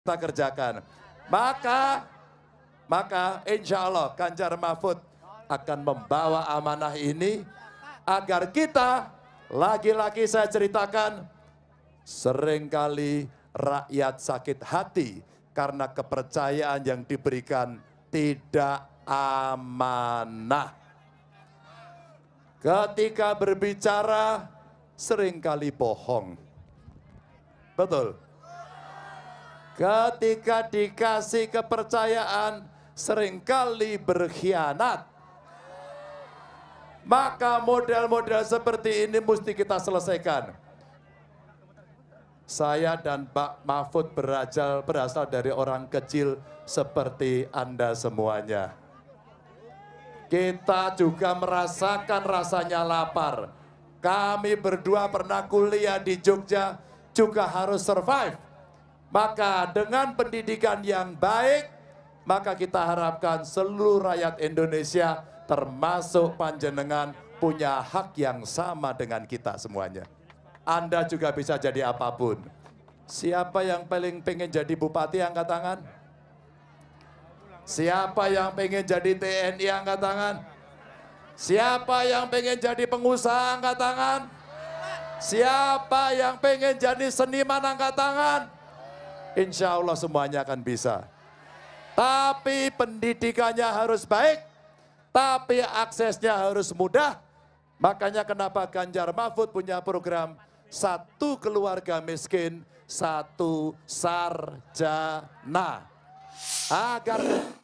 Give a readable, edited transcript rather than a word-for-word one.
kita kerjakan. Maka insya Allah Ganjar Mahfud akan membawa amanah ini agar kita, lagi-lagi saya ceritakan, seringkali rakyat sakit hati karena kepercayaan yang diberikan tidak amanah. Ketika berbicara seringkali bohong. Betul. Ketika dikasih kepercayaan seringkali berkhianat. Maka model-model seperti ini mesti kita selesaikan. Saya dan Pak Mahfud berasal dari orang kecil seperti Anda semuanya. Kita juga merasakan rasanya lapar. Kami berdua pernah kuliah di Jogja, juga harus survive. Maka dengan pendidikan yang baik, maka kita harapkan seluruh rakyat Indonesia, termasuk panjenengan, punya hak yang sama dengan kita semuanya. Anda juga bisa jadi apapun. Siapa yang paling pengen jadi bupati, angkat tangan? Siapa yang pengen jadi TNI, angkat tangan? Siapa yang pengen jadi pengusaha, angkat tangan? Siapa yang pengen jadi seniman, angkat tangan? Insya Allah semuanya akan bisa. Tapi pendidikannya harus baik, tapi aksesnya harus mudah. Makanya kenapa Ganjar Mahfud punya program satu keluarga miskin, satu sarjana. Agar